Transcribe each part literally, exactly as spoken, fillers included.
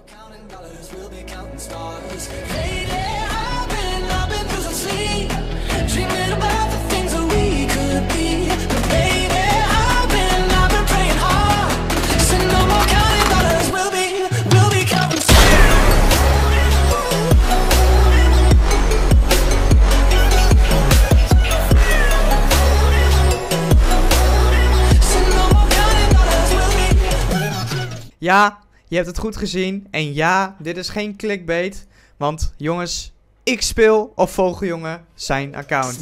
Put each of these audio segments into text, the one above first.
Ja, je hebt het goed gezien. En ja, dit is geen clickbait. Want jongens, ik speel op Vogeljongen zijn account.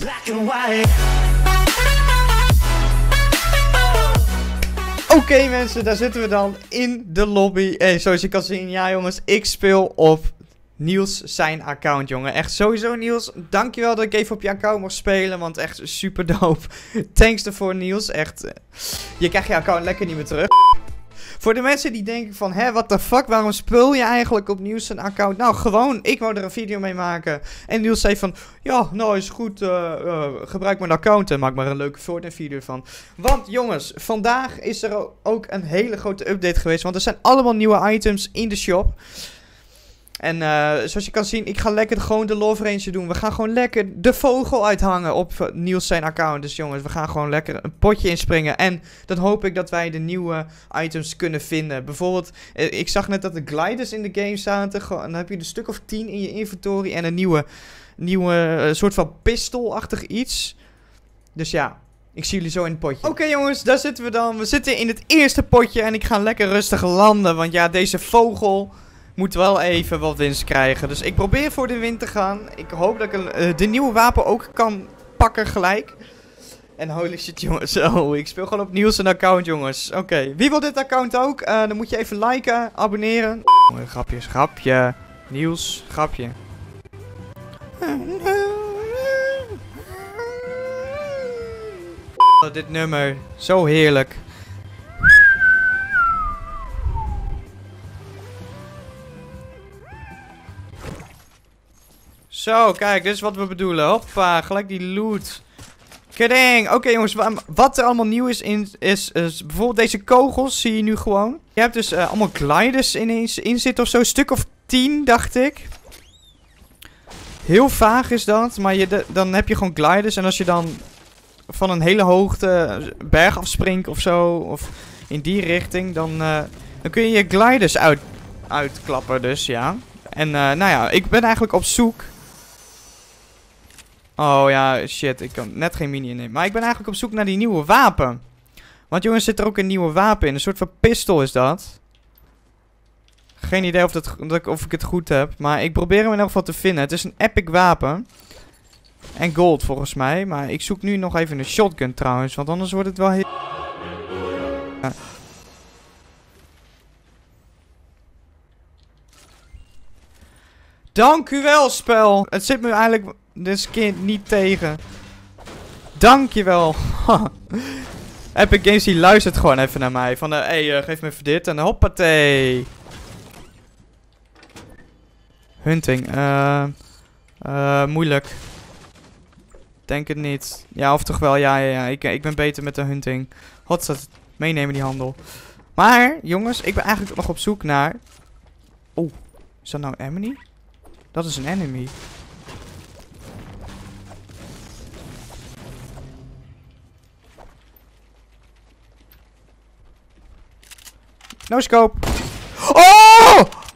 Oké okay, mensen, daar zitten we dan in de lobby. En zoals je kan zien, ja jongens, ik speel op Niels zijn account, jongen. Echt sowieso Niels, dankjewel dat ik even op je account mag spelen. Want echt super dope. Thanks ervoor Niels, echt. Je krijgt je account lekker niet meer terug. Voor de mensen die denken van, hè, what the fuck, waarom speel je eigenlijk op Niels zijn account? Nou, gewoon, ik wou er een video mee maken. En Niels zei van, ja, nou is goed, uh, uh, gebruik mijn account en maak maar een leuke Fortnite video van. Want jongens, vandaag is er ook een hele grote update geweest, want er zijn allemaal nieuwe items in de shop. En uh, zoals je kan zien, ik ga lekker gewoon de love range doen. We gaan gewoon lekker de vogel uithangen op Niels zijn account. Dus jongens, we gaan gewoon lekker een potje inspringen. En dan hoop ik dat wij de nieuwe items kunnen vinden. Bijvoorbeeld, uh, ik zag net dat de gliders in de game zaten. Dan heb je een stuk of tien in je inventory. En een nieuwe, nieuwe uh, soort van pistoolachtig iets. Dus ja, ik zie jullie zo in het potje. Oké okay, jongens, daar zitten we dan. We zitten in het eerste potje en ik ga lekker rustig landen. Want ja, deze vogel moet wel even wat winst krijgen. Dus ik probeer voor de win te gaan. Ik hoop dat ik een, uh, de nieuwe wapen ook kan pakken gelijk. En holy shit jongens. Oh, ik speel gewoon op Niels zijn account jongens. Oké, okay. Wie wil dit account ook? Uh, dan moet je even liken, abonneren. Oh, grapjes, grapje. Niels, grapje. Oh, dit nummer. Zo heerlijk. Zo, kijk, dit is wat we bedoelen. Hoppa, gelijk die loot. Kidding. Oké okay, jongens, wat er allemaal nieuw is, in, is, is bijvoorbeeld deze kogels, zie je nu gewoon. Je hebt dus uh, allemaal gliders ineens in zitten of zo. Een stuk of tien, dacht ik. Heel vaag is dat, maar je de, dan heb je gewoon gliders. En als je dan van een hele hoogte berg afspringt of zo, of in die richting, dan, uh, dan kun je je gliders uit, uitklappen dus, ja. En uh, nou ja, ik ben eigenlijk op zoek. Oh ja, shit, ik kan net geen mini nemen. Maar ik ben eigenlijk op zoek naar die nieuwe wapen. Want jongens, zit er ook een nieuwe wapen in. Een soort van pistool is dat. Geen idee of, dat, of ik het goed heb. Maar ik probeer hem in elk geval te vinden. Het is een epic wapen. En gold volgens mij. Maar ik zoek nu nog even een shotgun trouwens. Want anders wordt het wel heel... Ja. Dank u wel, spel. Het zit me eigenlijk deze keer niet tegen. Dankjewel. Epic Games die luistert gewoon even naar mij. Van, hé, uh, hey, uh, geef me even dit. En hoppatee. Hunting. Uh, uh, moeilijk. Denk het niet. Ja, of toch wel. Ja, ja, ja. Ik, ik ben beter met de hunting. Hotstad. Meenemen die handel. Maar, jongens, ik ben eigenlijk nog op zoek naar... Oeh, is dat nou enemy? Dat is een enemy. No scope. Oh!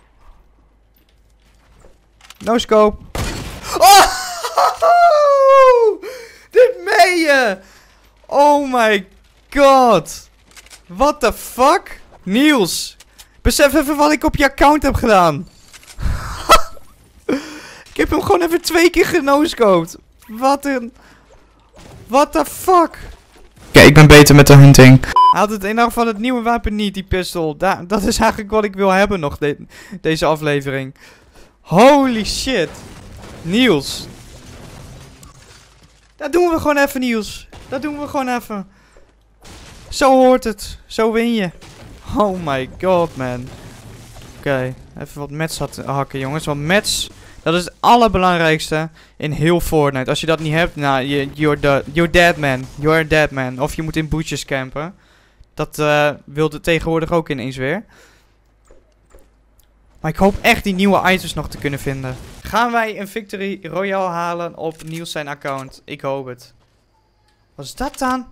No scope. Oh! Dit meen je! Oh my god. What the fuck? Niels. Besef even wat ik op je account heb gedaan. Ik heb hem gewoon even twee keer genoscoped. Wat een... What the fuck? Oké, okay, ik ben beter met de hunting. Hij had het in ieder geval het nieuwe wapen niet, die pistool. Da dat is eigenlijk wat ik wil hebben nog, de deze aflevering. Holy shit. Niels. Dat doen we gewoon even, Niels. Dat doen we gewoon even. Zo hoort het. Zo win je. Oh my god, man. Oké, okay. Even wat mets hakken, jongens. Want mets... Dat is het allerbelangrijkste in heel Fortnite. Als je dat niet hebt, nou, je, you're, the, you're dead man. You're a dead man. Of je moet in bootjes campen. Dat uh, wilde tegenwoordig ook ineens weer. Maar ik hoop echt die nieuwe items nog te kunnen vinden. Gaan wij een Victory Royale halen op Niels zijn account? Ik hoop het. Wat is dat dan?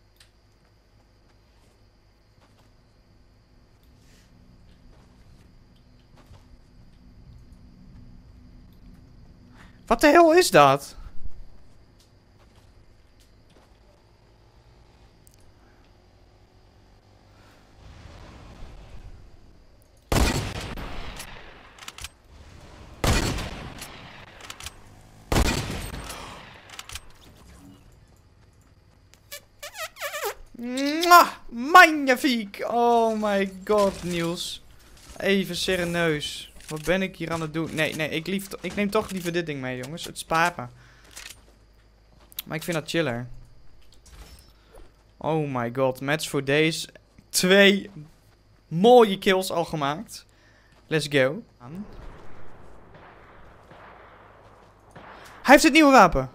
Wat de hel is dat? Mwah, magnifiek! Oh my god, Niels. Even serieus. Wat ben ik hier aan het doen? Nee, nee, ik, lief, ik neem toch liever dit ding mee, jongens. Het spaart me. Maar ik vind dat chiller. Oh my god, match for days. Twee mooie kills al gemaakt. Let's go. Hij heeft het nieuwe wapen.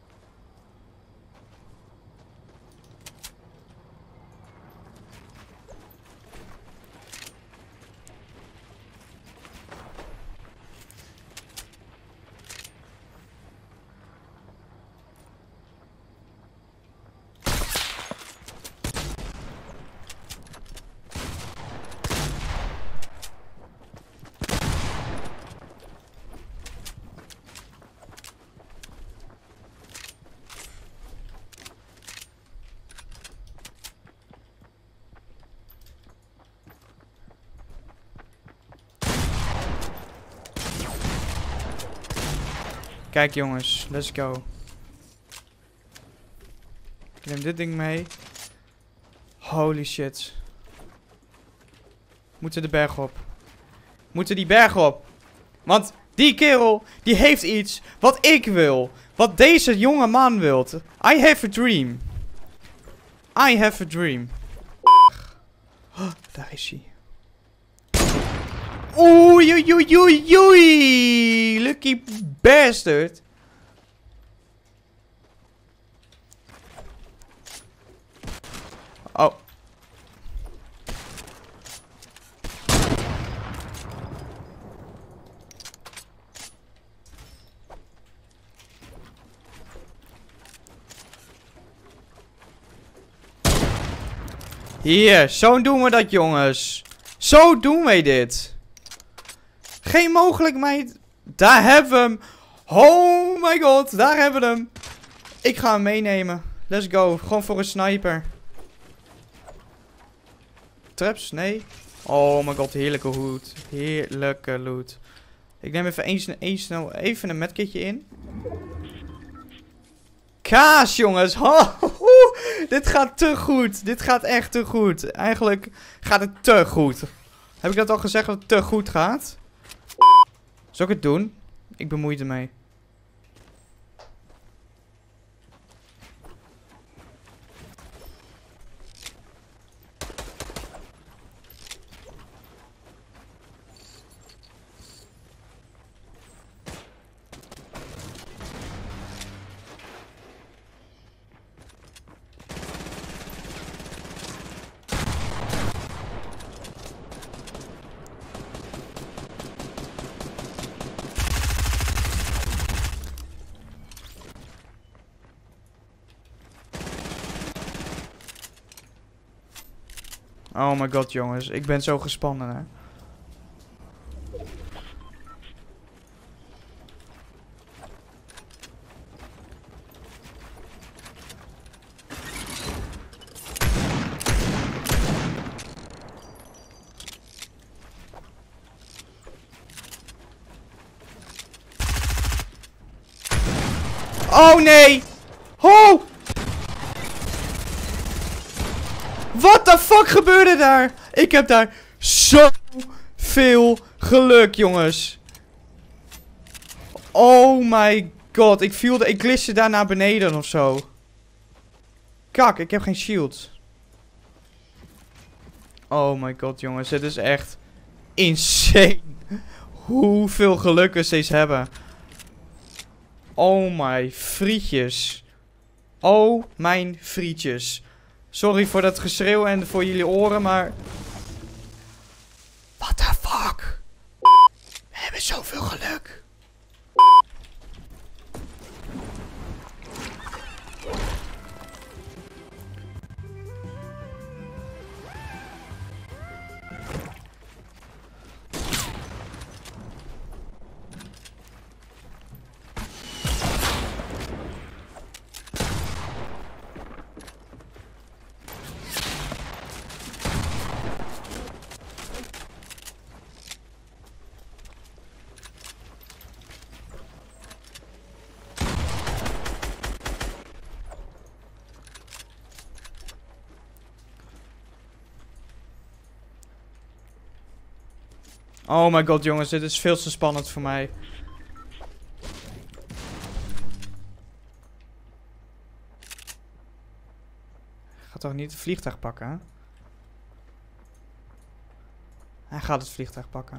Kijk jongens, let's go. Ik neem dit ding mee. Holy shit. Moeten de berg op. Moeten die berg op. Want die kerel, die heeft iets wat ik wil. Wat deze jonge man wilt. I have a dream. I have a dream. Oh, daar is hij. Oei, oei, oei, oei, oei. Lucky bastard. Oh. Hier, zo doen we dat, jongens. Zo doen wij dit. Geen mogelijkheid. Daar hebben we hem. Oh my god, daar hebben we hem. Ik ga hem meenemen. Let's go. Gewoon voor een sniper. Traps? Nee. Oh my god, heerlijke loot. Heerlijke loot. Ik neem even één, één snel even een medkitje in. Kaas, jongens. Oh, dit gaat te goed. Dit gaat echt te goed. Eigenlijk gaat het te goed. Heb ik dat al gezegd dat het te goed gaat? Zal ik het doen? Ik bemoei ermee. Oh my god, jongens. Ik ben zo gespannen, hè. Oh nee! Oh! What the fuck gebeurde daar? Ik heb daar zoveel geluk, jongens. Oh my god. Ik viel de, ik glitchte daar naar beneden of zo. Kak, ik heb geen shield. Oh my god, jongens. Het is echt insane. Hoeveel geluk ze hebben. Oh my frietjes. Oh mijn frietjes. Sorry voor dat geschreeuw en voor jullie oren, maar... What the fuck? Oh my god, jongens. Dit is veel te spannend voor mij. Hij gaat toch niet het vliegtuig pakken, hè? Hij gaat het vliegtuig pakken.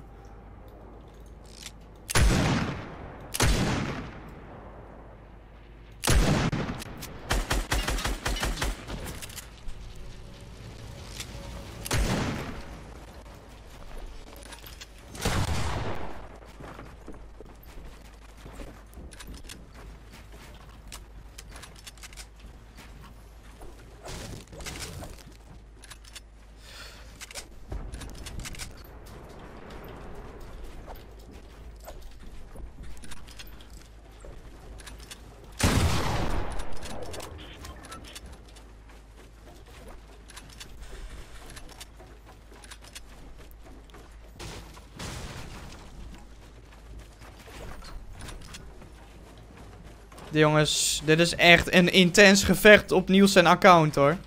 Jongens, dit is echt een intens gevecht op Niels zijn account, hoor.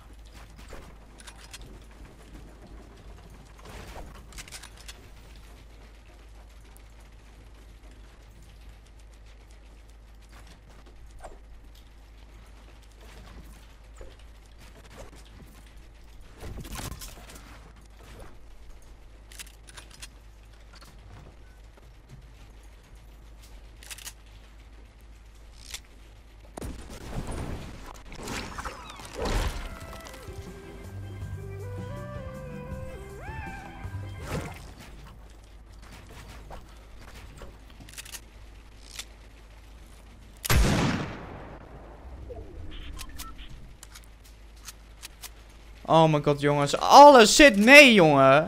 Oh my god, jongens. Alles zit mee, jongen.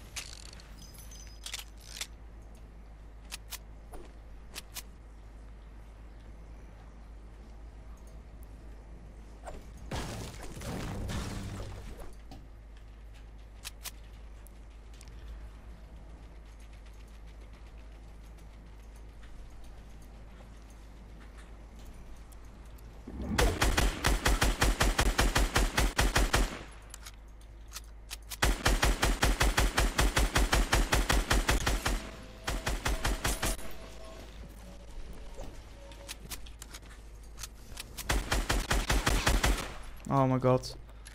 Oh my god.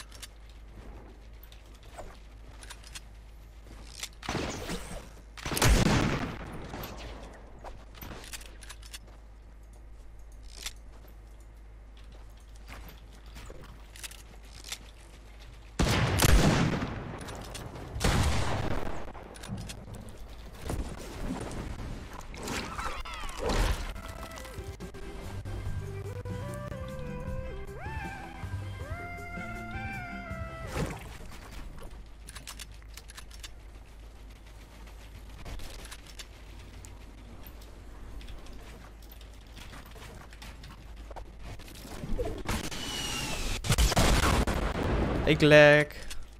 Ik lek.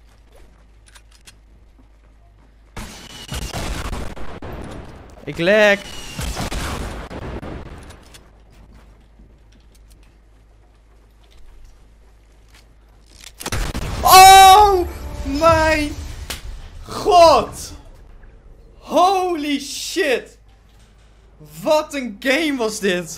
Ik lek. Oh mijn god. Holy shit. Wat een game was dit.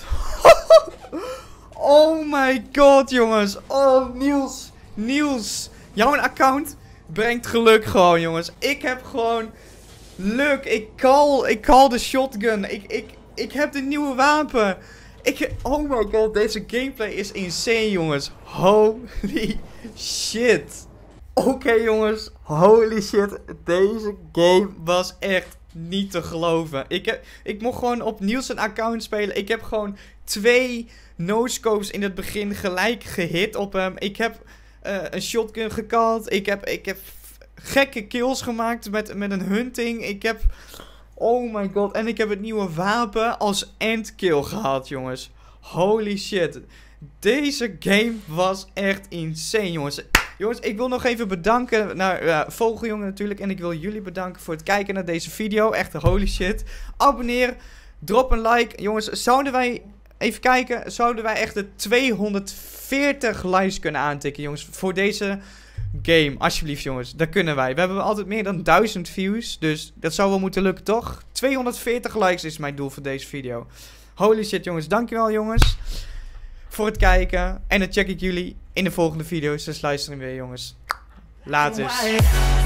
Oh my god, jongens. Oh, Niels. Niels, jouw account brengt geluk gewoon, jongens. Ik heb gewoon luck. Ik call, ik call de shotgun. Ik, ik, ik heb de nieuwe wapen. Ik, oh my god, deze gameplay is insane, jongens. Holy shit. Oké, okay, jongens. Holy shit. Deze game was echt niet te geloven. Ik, heb, ik mocht gewoon op Niels zijn account spelen. Ik heb gewoon twee no-scopes in het begin gelijk gehit op hem. Ik heb uh, een shotgun gekald. Ik heb, ik heb gekke kills gemaakt met, met een hunting. Ik heb... Oh my god. En ik heb het nieuwe wapen als endkill gehad, jongens. Holy shit. Deze game was echt insane, jongens. Jongens, ik wil nog even bedanken naar uh, Vogeljongen natuurlijk. En ik wil jullie bedanken voor het kijken naar deze video. Echt holy shit. Abonneer. Drop een like. Jongens, zouden wij... Even kijken. Zouden wij echt de tweehonderdveertig likes kunnen aantikken, jongens. Voor deze game. Alsjeblieft, jongens. Dat kunnen wij. We hebben altijd meer dan duizend views. Dus dat zou wel moeten lukken, toch? tweehonderdveertig likes is mijn doel voor deze video. Holy shit, jongens. Dankjewel, jongens. Voor het kijken. En dan check ik jullie in de volgende video's. Dus luisteren weer, jongens. Later.